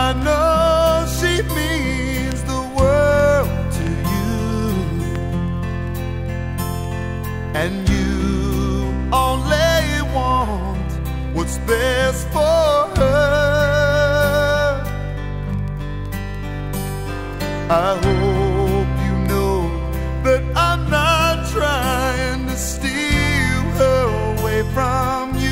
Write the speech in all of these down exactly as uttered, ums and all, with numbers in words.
I know she means the world to you, and you only want what's best for her. I hope you know that I'm not trying to steal her away from you.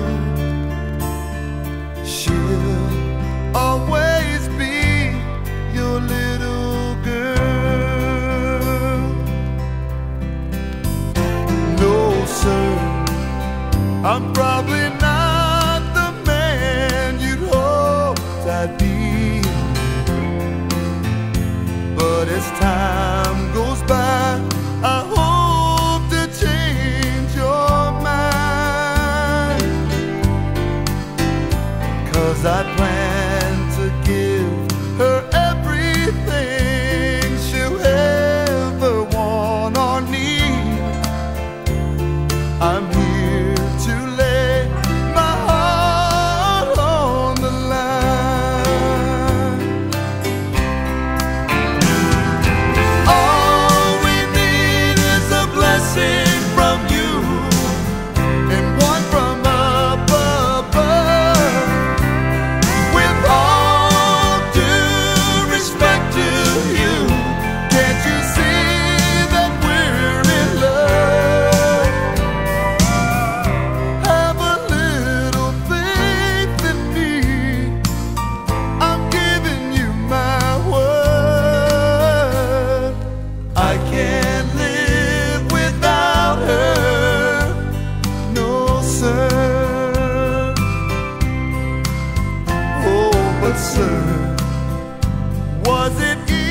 She'll always be your little girl. No, sir, I'm probably not the man you'd hoped I'd be, but as time goes by, I hope to change your mind, 'cause I plan to give her everything she'll ever want or need. I'm here to lay my heart on the line. All we need is a blessing from you and one from up above. With all due respect to you, can't you see that we're in love? Have a little faith in me, I'm giving you my word. I can't live without her, no sir. Oh, but sir, was it easy?